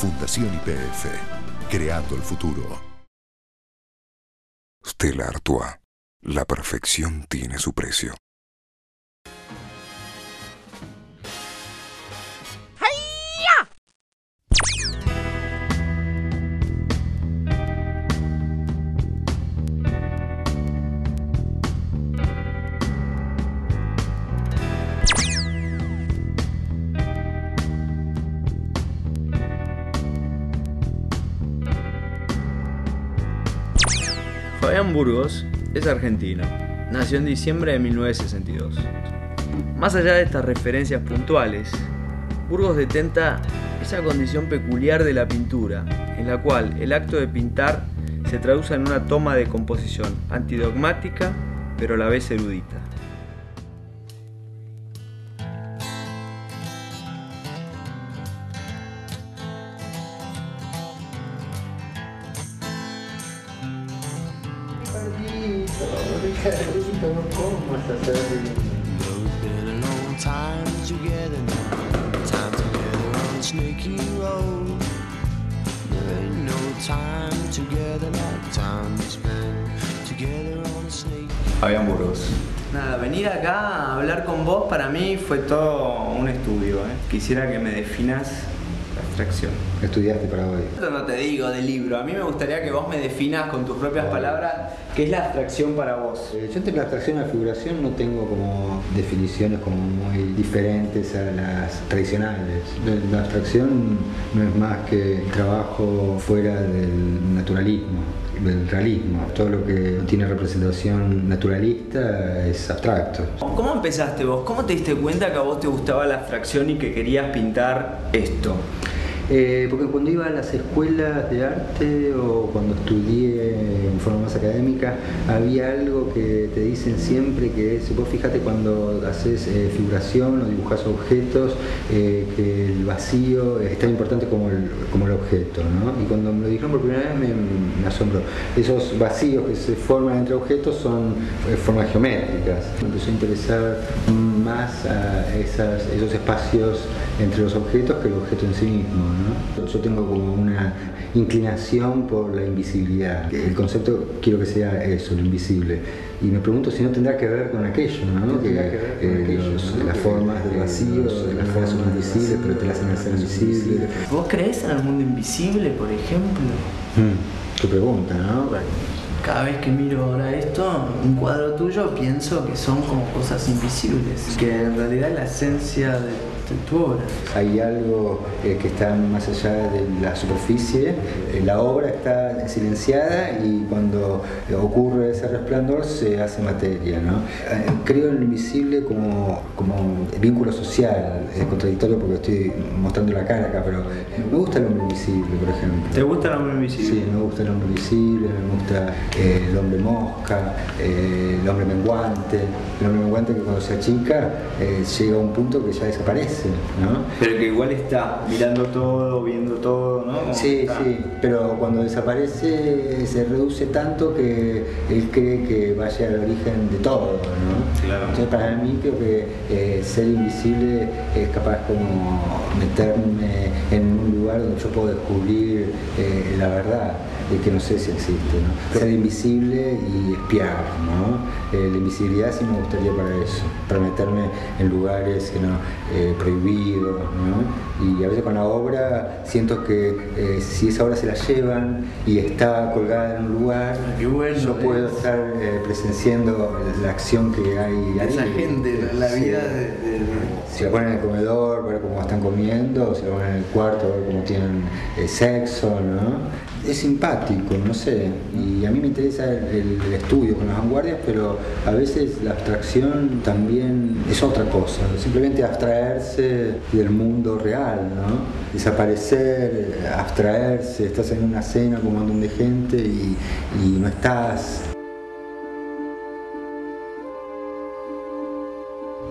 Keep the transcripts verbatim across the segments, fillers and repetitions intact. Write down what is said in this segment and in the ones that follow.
Fundación Y P F. Creando el futuro. Stella Artois. La perfección tiene su precio. Fabián Burgos es argentino. Nació en diciembre de mil novecientos sesenta y dos. Más allá de estas referencias puntuales, Burgos detenta esa condición peculiar de la pintura, en la cual el acto de pintar se traduce en una toma de composición antidogmática, pero a la vez erudita. Fabián Burgos. Nada, venir acá a hablar con vos para mí fue todo un estudio, ¿eh? Quisiera que me definas la abstracción. Estudiaste para hoy. Esto no te digo de libro, a mí me gustaría que vos me definas con tus propias palabras qué es la abstracción para vos. Eh, yo entre la abstracción y la figuración no tengo como definiciones como muy diferentes a las tradicionales. La abstracción no es más que trabajo fuera del naturalismo, del realismo. Todo lo que tiene representación naturalista es abstracto. ¿Cómo empezaste vos? ¿Cómo te diste cuenta que a vos te gustaba la abstracción y que querías pintar esto? Eh, porque cuando iba a las escuelas de arte o cuando estudié en forma más académica, había algo que te dicen siempre, que es, vos fíjate cuando haces eh, figuración o dibujás objetos, eh, que el vacío es tan importante como el, como el objeto, ¿no? Y cuando me lo dijeron por primera vez me, me asombró. Esos vacíos que se forman entre objetos son eh, formas geométricas. Me empezó a interesar más a esas, esos espacios entre los objetos que el objeto en sí mismo, ¿no? Yo tengo como una inclinación por la invisibilidad. El concepto quiero que sea eso, lo invisible. Y me pregunto si no tendrá que ver con aquello, ¿no? Que, que eh, aquello, los, ¿no? Las formas del vacío, las formas son invisibles, pero te las hacen hacer invisible. ¿Vos creés en el mundo invisible, por ejemplo? Mm, tu pregunta, ¿no? Bueno, cada vez que miro ahora esto, un cuadro tuyo, pienso que son como cosas invisibles, que en realidad es la esencia de tu obra. Hay algo eh, que está más allá de la superficie, eh, la obra está silenciada y cuando eh, ocurre ese resplandor se hace materia, ¿no? Eh, creo en lo invisible como, como vínculo social, es contradictorio porque estoy mostrando la cara acá, pero me gusta el hombre invisible, por ejemplo. ¿Te gusta el hombre invisible? Sí, me gusta el hombre invisible, me gusta eh, el hombre mosca, eh, el hombre menguante, el hombre menguante que cuando se achica eh, llega a un punto que ya desaparece, ¿no? Pero que igual está mirando todo, viendo todo, ¿no? Como Sí, está. sí, pero cuando desaparece se reduce tanto que él cree que vaya al origen de todo, ¿no? Claro. Entonces para mí creo que eh, ser invisible es capaz como meterme en un lugar donde yo puedo descubrir eh, la verdad, y que no sé si existe, ¿no? Ser invisible y espiar, ¿no? Eh, la invisibilidad sí me gustaría para eso, para meterme en lugares que no, eh, prohibidos, ¿no? Y a veces con la obra siento que eh, si esa obra se la llevan y está colgada en un lugar, bueno, yo puedo es... estar eh, presenciando la acción que hay ahí. Esa gente, la Sí. vida de, de, de... Si la ponen en el comedor, ver cómo están comiendo, o si la ponen en el cuarto, ver cómo tienen eh, sexo, ¿no? Es simpático, no sé, y a mí me interesa el, el estudio con las vanguardias, pero a veces la abstracción también es otra cosa, simplemente abstraerse del mundo real, ¿no? Desaparecer, abstraerse, estás en una cena con un montón de gente y, y no estás. Esas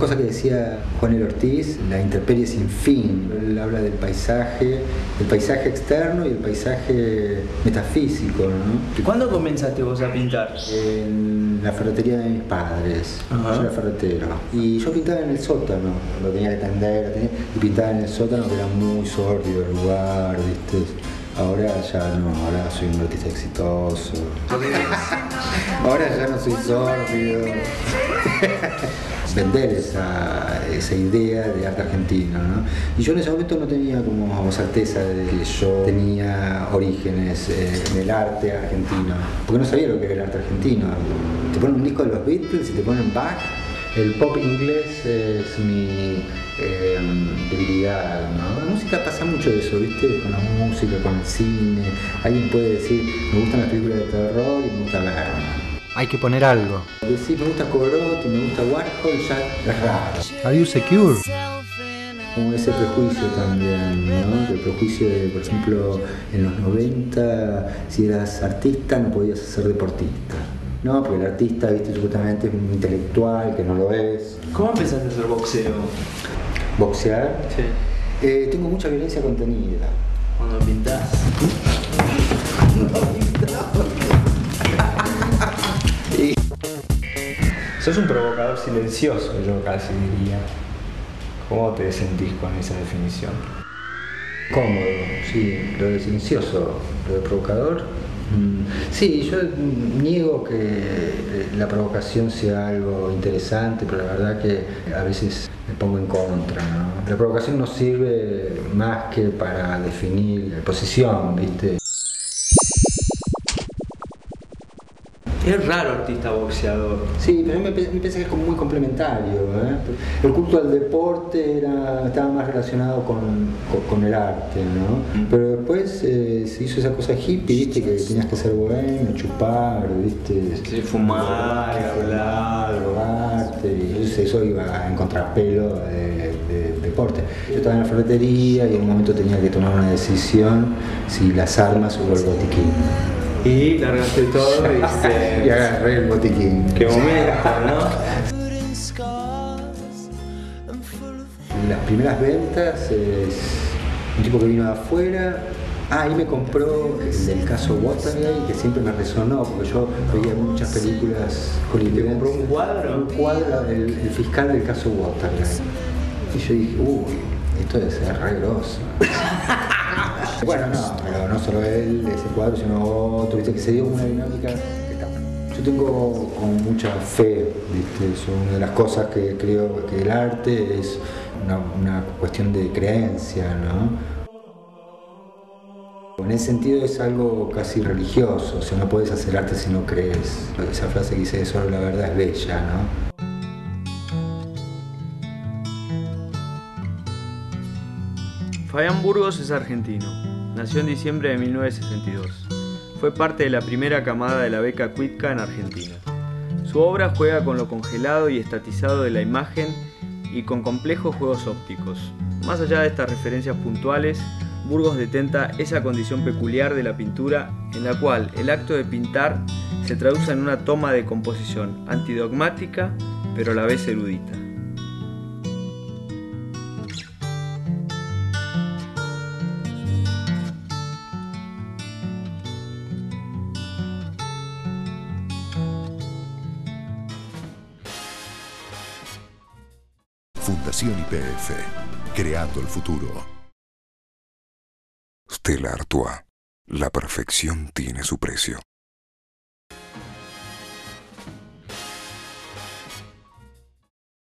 cosas que decía Juan L. Ortiz, la intemperie sin fin. Él habla del paisaje, el paisaje externo y el paisaje metafísico, ¿no? ¿Cuándo comenzaste vos a pintar? En la ferretería de mis padres. Ajá. Yo era ferretero. Y yo pintaba en el sótano, lo tenía que tender, lo tenía, y pintaba en el sótano, que era muy sórdido el lugar, ¿viste? Ahora ya no, ahora soy un artista exitoso. Ahora ya no soy sórdido. Vender esa, esa idea de arte argentino, ¿no? Y yo en ese momento no tenía como certeza de que yo tenía orígenes eh, en el arte argentino, porque no sabía lo que era el arte argentino. Te ponen un disco de los Beatles y te ponen Bach. El pop inglés es mi eh, debilidad, ¿no? La música pasa mucho de eso, ¿viste? Con la música, con el cine. Alguien puede decir, me gustan las películas de terror y me gusta Bergman. Hay que poner algo. Decir, me gusta Corot y me gusta Warhol, ya es raro. Are you secure? Como ese prejuicio también, ¿no? El prejuicio de, por ejemplo, en los noventa, si eras artista no podías ser deportista. No, porque el artista, viste, supuestamente es un intelectual, que no lo es. ¿Cómo empezaste a hacer boxeo? ¿Boxear? Sí. Eh, tengo mucha violencia contenida. Cuando pintás. Y... Sos un provocador silencioso, yo casi diría. ¿Cómo te sentís con esa definición? Cómodo, sí, lo de silencioso, lo de provocador. Sí, yo niego que la provocación sea algo interesante, pero la verdad que a veces me pongo en contra, ¿no? La provocación no sirve más que para definir posición, ¿viste? Es raro artista boxeador. Sí, pero me, me parece que es como muy complementario, ¿eh? El culto al deporte era, estaba más relacionado con, con, con el arte, ¿no? Pero después eh, se hizo esa cosa hippie, ¿viste? Que tenías que ser bohemio, chupar, ¿viste? Sí, fumar, hablar, drogarte, y entonces eso iba en contrapelo de, de, de deporte. Yo estaba en la ferretería y en un momento tenía que tomar una decisión si las armas o el botiquín. Y largaste todo y se... y agarré el botiquín. Qué momento, ¿no? Las primeras ventas es un tipo que vino de afuera. Ah, y me compró el del caso Watergate, que siempre me resonó, porque yo veía muchas películas hollywoodenses. ¿Te compró un cuadro? Un cuadro, el, el fiscal del caso Watergate. Y yo dije, uy, esto debe ser re grosso. Bueno, no, pero no solo él, ese cuadro, sino otro, viste, que se dio una dinámica que está. Yo tengo con mucha fe, viste, es una de las cosas que creo que el arte es una, una cuestión de creencia, ¿no? En ese sentido es algo casi religioso, o sea, no puedes hacer arte si no crees. Esa frase que dice, solo la verdad es bella, ¿no? Fabián Burgos es argentino. Nació en diciembre de mil novecientos sesenta y dos. Fue parte de la primera camada de la beca Cuitca en Argentina. Su obra juega con lo congelado y estatizado de la imagen y con complejos juegos ópticos. Más allá de estas referencias puntuales, Burgos detenta esa condición peculiar de la pintura en la cual el acto de pintar se traduce en una toma de composición antidogmática, pero a la vez erudita. Fundación Y P F, creando el futuro. Stella Artois. La perfección tiene su precio.